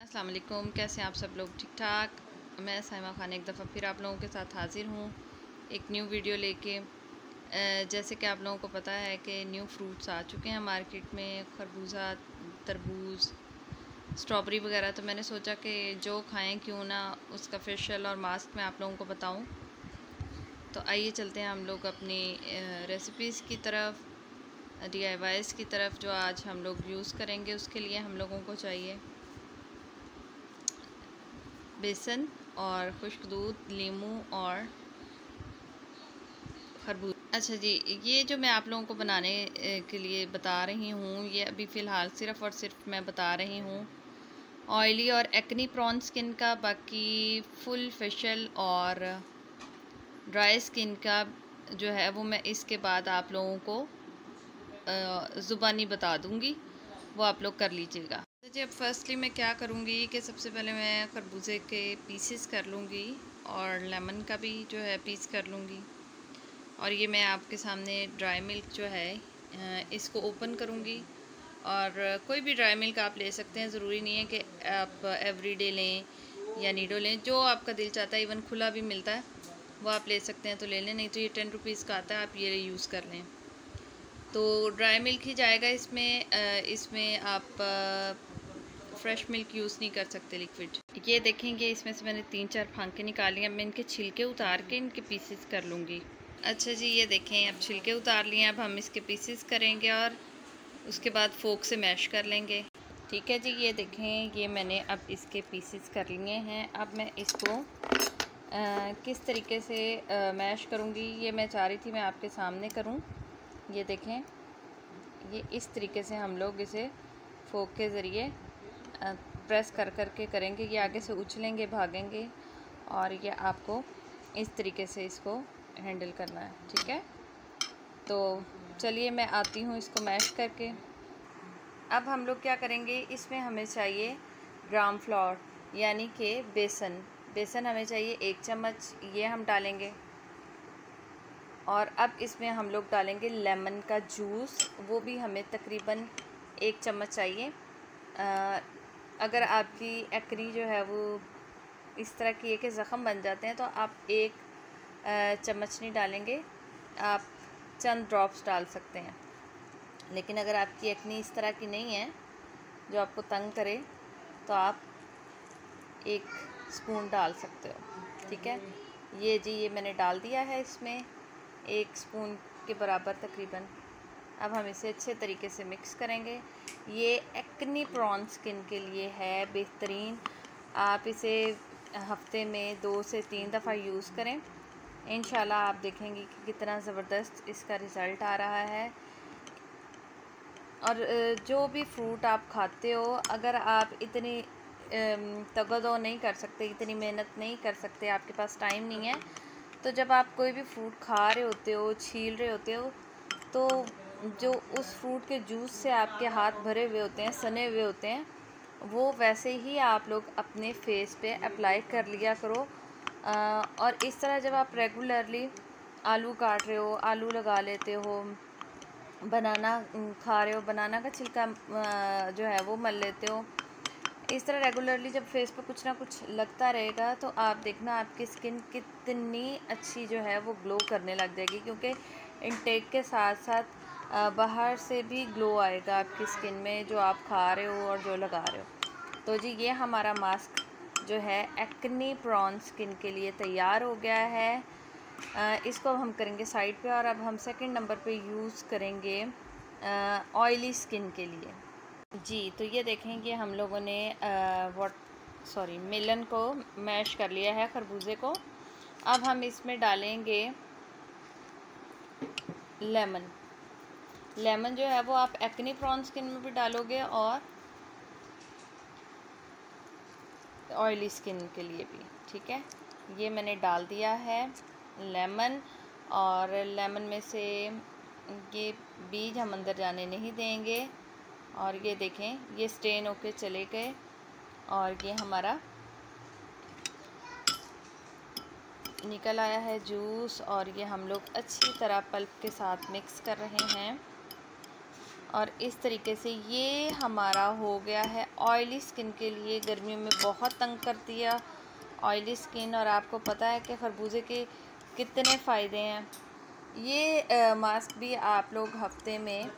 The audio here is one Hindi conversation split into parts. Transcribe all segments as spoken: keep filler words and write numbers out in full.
अस्सलाम वालेकुम, कैसे हैं आप सब लोग? ठीक ठाक। मैं साइमा खान एक दफ़ा फिर आप लोगों के साथ हाज़िर हूँ एक न्यू वीडियो लेके। जैसे कि आप लोगों को पता है कि न्यू फ्रूट्स आ चुके हैं मार्केट में, खरबूजा, तरबूज, स्ट्रॉबेरी वगैरह। तो मैंने सोचा कि जो खाएं क्यों ना उसका फेशियल और मास्क मैं आप लोगों को बताऊँ। तो आइए चलते हैं हम लोग अपनी रेसिपीज़ की तरफ, डी आई वाईज़ की तरफ, जो आज हम लोग यूज़ करेंगे। उसके लिए हम लोगों को चाहिए बेसन और खुश्क दूध, नींबू और खरबूज। अच्छा जी, ये जो मैं आप लोगों को बनाने के लिए बता रही हूँ, ये अभी फ़िलहाल सिर्फ़ और सिर्फ मैं बता रही हूँ ऑयली और एक्नी प्रॉन स्किन का। बाकी फुल फेशियल और ड्राई स्किन का जो है वो मैं इसके बाद आप लोगों को ज़ुबानी बता दूँगी, वो आप लोग कर लीजिएगा। जी, अब फर्स्टली मैं क्या करूँगी कि सबसे पहले मैं खरबूजे के पीसेस कर लूँगी और लेमन का भी जो है पीस कर लूँगी। और ये मैं आपके सामने ड्राई मिल्क जो है इसको ओपन करूँगी। और कोई भी ड्राई मिल्क आप ले सकते हैं, ज़रूरी नहीं है कि आप एवरीडे लें या नीडो लें, जो आपका दिल चाहता है। इवन खुला भी मिलता है, वो आप ले सकते हैं तो ले लें, नहीं तो ये टेन रुपीज़ का आता है, आप ये यूज़ कर लें। तो ड्राई मिल्क ही जाएगा इसमें। इसमें आप फ्रेश मिल्क यूज़ नहीं कर सकते, लिक्विड। ये देखेंगे, इसमें से मैंने तीन चार फांके निकाली हैं। मैं इनके छिलके उतार के इनके पीसेस कर लूँगी। अच्छा जी, ये देखें, अब छिलके उतार लिए। अब हम इसके पीसेस करेंगे और उसके बाद फोक से मैश कर लेंगे। ठीक है जी, ये देखें, ये मैंने अब इसके पीसेस कर लिए हैं। अब मैं इसको आ, किस तरीके से आ, मैश करूँगी, ये मैं चाह रही थी मैं आपके सामने करूँ। ये देखें, ये इस तरीके से हम लोग इसे फोक के ज़रिए प्रेस कर कर के करेंगे। ये आगे से उछलेंगे, भागेंगे, और ये आपको इस तरीके से इसको हैंडल करना है। ठीक है, तो चलिए मैं आती हूँ इसको मैश करके। अब हम लोग क्या करेंगे, इसमें हमें चाहिए ग्राम फ्लोर यानी कि बेसन। बेसन हमें चाहिए एक चम्मच, ये हम डालेंगे। और अब इसमें हम लोग डालेंगे लेमन का जूस, वो भी हमें तकरीबन एक चम्मच चाहिए। आ, अगर आपकी एक्नी जो है वो इस तरह की है कि ज़ख़म बन जाते हैं, तो आप एक चम्मच नहीं डालेंगे, आप चंद ड्रॉप्स डाल सकते हैं। लेकिन अगर आपकी एक्नी इस तरह की नहीं है जो आपको तंग करे, तो आप एक स्पून डाल सकते हो। ठीक है, ये जी ये मैंने डाल दिया है इसमें एक स्पून के बराबर तकरीबन। अब हम इसे अच्छे तरीके से मिक्स करेंगे। ये एक्नी प्रॉन स्किन के लिए है बेहतरीन। आप इसे हफ्ते में दो से तीन दफ़ा यूज़ करें, इंशाल्लाह आप देखेंगे कि कितना ज़बरदस्त इसका रिज़ल्ट आ रहा है। और जो भी फ्रूट आप खाते हो, अगर आप इतनी तगदो नहीं कर सकते, इतनी मेहनत नहीं कर सकते, आपके पास टाइम नहीं है, तो जब आप कोई भी फ्रूट खा रहे होते हो, छील रहे होते हो, तो जो उस फ्रूट के जूस से आपके हाथ भरे हुए होते हैं, सने हुए होते हैं, वो वैसे ही आप लोग अपने फेस पे अप्लाई कर लिया करो। आ, और इस तरह जब आप रेगुलरली आलू काट रहे हो, आलू लगा लेते हो, बनाना खा रहे हो, बनाना का छिलका जो है वो मल लेते हो, इस तरह रेगुलरली जब फेस पे कुछ ना कुछ लगता रहेगा, तो आप देखना आपकी स्किन कितनी अच्छी जो है वो ग्लो करने लग जाएगी। क्योंकि इनटेक के साथ साथ बाहर से भी ग्लो आएगा आपकी स्किन में, जो आप खा रहे हो और जो लगा रहे हो। तो जी ये हमारा मास्क जो है एक्नी प्रॉन स्किन के लिए तैयार हो गया है। इसको अब हम करेंगे साइड पे, और अब हम सेकंड नंबर पे यूज़ करेंगे ऑयली स्किन के लिए। जी, तो ये देखेंगे हम लोगों ने वॉट सॉरी मेलन को मैश कर लिया है, खरबूजे को। अब हम इसमें डालेंगे लेमन। लेमन जो है वो आप एक्नी प्रॉन स्किन में भी डालोगे और ऑयली स्किन के लिए भी। ठीक है, ये मैंने डाल दिया है लेमन। और लेमन में से ये बीज हम अंदर जाने नहीं देंगे। और ये देखें, ये स्टेन होके चले गए, और ये हमारा निकल आया है जूस। और ये हम लोग अच्छी तरह पल्प के साथ मिक्स कर रहे हैं। और इस तरीके से ये हमारा हो गया है ऑयली स्किन के लिए। गर्मियों में बहुत तंग करती है ऑयली स्किन, और आपको पता है कि खरबूजे के कितने फ़ायदे हैं। ये आ, मास्क भी आप लोग हफ्ते में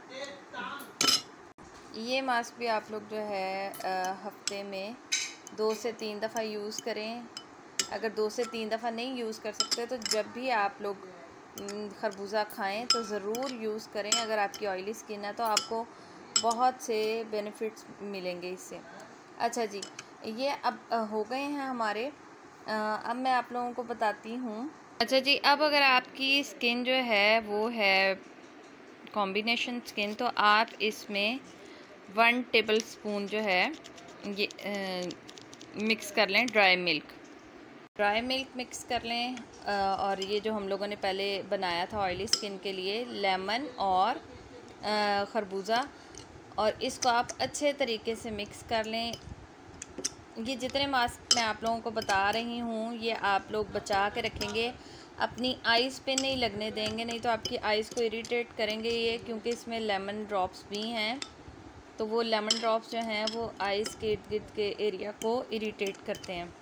ये मास्क भी आप लोग जो है आ, हफ्ते में दो से तीन दफ़ा यूज़ करें। अगर दो से तीन दफ़ा नहीं यूज़ कर सकते तो जब भी आप लोग खरबूजा खाएं तो ज़रूर यूज़ करें। अगर आपकी ऑयली स्किन है तो आपको बहुत से बेनिफिट्स मिलेंगे इससे। अच्छा जी, ये अब हो गए हैं हमारे। अब मैं आप लोगों को बताती हूँ। अच्छा जी, अब अगर आपकी स्किन जो है वो है कॉम्बिनेशन स्किन, तो आप इसमें वन टेबल स्पून जो है ये आ, मिक्स कर लें dry milk dry milk mix कर लें। और ये जो हम लोगों ने पहले बनाया था ऑयली स्किन के लिए, लेमन और खरबूजा, और इसको आप अच्छे तरीके से मिक्स कर लें। ये जितने मास्क मैं आप लोगों को बता रही हूँ ये आप लोग बचा के रखेंगे, अपनी आइज़ पे नहीं लगने देंगे, नहीं तो आपकी आइज़ को इरिटेट करेंगे ये, क्योंकि इसमें लेमन ड्रॉप्स भी हैं। तो वो लेमन ड्रॉप्स जो हैं वो आइज़ के इर्द गिर्द के एरिया को इरिटेट करते हैं।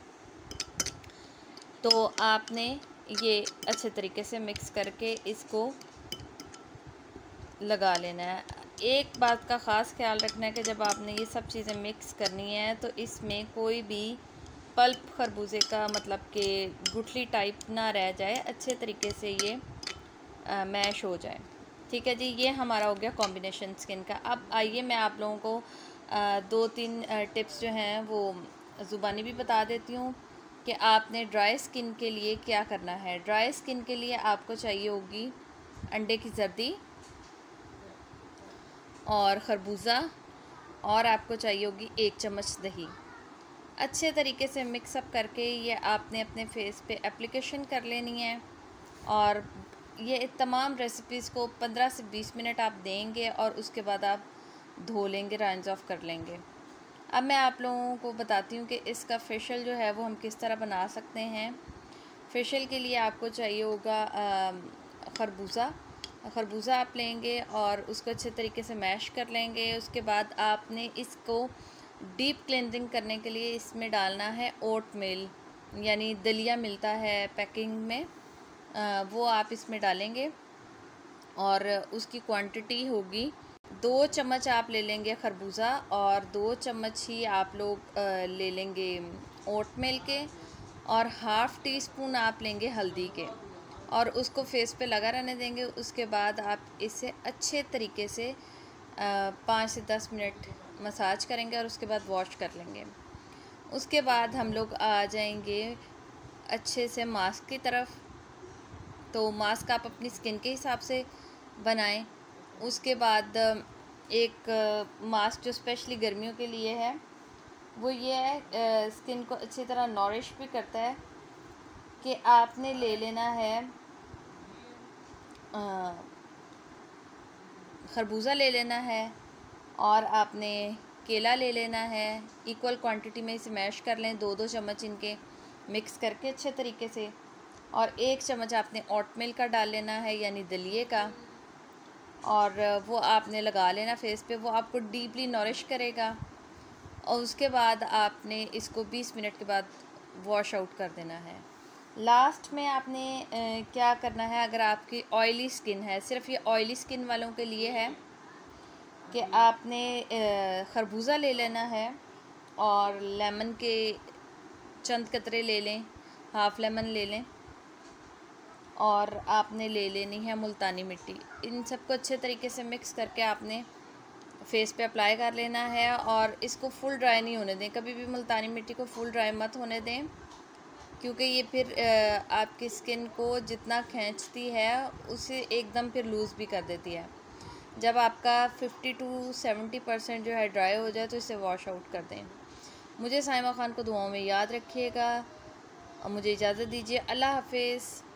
तो आपने ये अच्छे तरीके से मिक्स करके इसको लगा लेना है। एक बात का ख़ास ख्याल रखना है कि जब आपने ये सब चीज़ें मिक्स करनी है तो इसमें कोई भी पल्प खरबूजे का मतलब कि गुठली टाइप ना रह जाए, अच्छे तरीके से ये आ, मैश हो जाए। ठीक है जी, ये हमारा हो गया कॉम्बिनेशन स्किन का। अब आइए मैं आप लोगों को आ, दो तीन टिप्स जो हैं वो ज़ुबानी भी बता देती हूँ कि आपने ड्राई स्किन के लिए क्या करना है। ड्राई स्किन के लिए आपको चाहिए होगी अंडे की जर्दी और ख़रबूज़ा, और आपको चाहिए होगी एक चम्मच दही। अच्छे तरीके से मिक्सअप करके ये आपने अपने फेस पे एप्लीकेशन कर लेनी है, और ये तमाम रेसिपीज़ को पंद्रह से बीस मिनट आप देंगे और उसके बाद आप धो लेंगे, राइंस ऑफ कर लेंगे। अब मैं आप लोगों को बताती हूँ कि इसका फेशियल जो है वो हम किस तरह बना सकते हैं। फेशियल के लिए आपको चाहिए होगा खरबूज़ा खरबूज़ा आप लेंगे और उसको अच्छे तरीके से मैश कर लेंगे। उसके बाद आपने इसको डीप क्लेंजिंग करने के लिए इसमें डालना है ओट मिल, यानी दलिया मिलता है पैकिंग में, आ, वो आप इसमें डालेंगे और उसकी क्वांटिटी होगी दो चम्मच आप ले लेंगे खरबूज़ा, और दो चम्मच ही आप लोग ले लेंगे ओट मिल के, और हाफ़ टी स्पून आप लेंगे हल्दी के, और उसको फेस पे लगा रहने देंगे। उसके बाद आप इसे अच्छे तरीके से पाँच से दस मिनट मसाज करेंगे और उसके बाद वॉश कर लेंगे। उसके बाद हम लोग आ जाएंगे अच्छे से मास्क की तरफ। तो मास्क आप अपनी स्किन के हिसाब से बनाएं। उसके बाद एक मास्क जो स्पेशली गर्मियों के लिए है वो ये है, स्किन को अच्छी तरह नॉरिश भी करता है, कि आपने ले लेना है खरबूज़ा ले लेना है और आपने केला ले लेना है। इक्वल क्वांटिटी में इसे मैश कर लें, दो दो चम्मच इनके मिक्स करके अच्छे तरीके से, और एक चम्मच आपने ओट मिल का डाल लेना है यानी दलिए का, और वो आपने लगा लेना फेस पे। वो आपको डीपली नॉरिश करेगा, और उसके बाद आपने इसको बीस मिनट के बाद वॉश आउट कर देना है। लास्ट में आपने ए, क्या करना है, अगर आपकी ऑयली स्किन है, सिर्फ ये ऑयली स्किन वालों के लिए है, कि आपने खरबूज़ा ले लेना है और लेमन के चंद कतरे ले लें, हाफ़ लेमन ले लें, और आपने ले लेनी है मुल्तानी मिट्टी। इन सबको अच्छे तरीके से मिक्स करके आपने फेस पे अप्लाई कर लेना है, और इसको फुल ड्राई नहीं होने दें। कभी भी मुल्तानी मिट्टी को फुल ड्राई मत होने दें, क्योंकि ये फिर आपकी स्किन को जितना खींचती है उसे एकदम फिर लूज़ भी कर देती है। जब आपका फिफ्टी टू सेवेंटी परसेंट जो है ड्राई हो जाए तो इसे वॉश आउट कर दें। मुझे साइमा ख़ान को दुआओं में याद रखिएगा, और मुझे इजाज़त दीजिए। अल्लाह हाफिज़।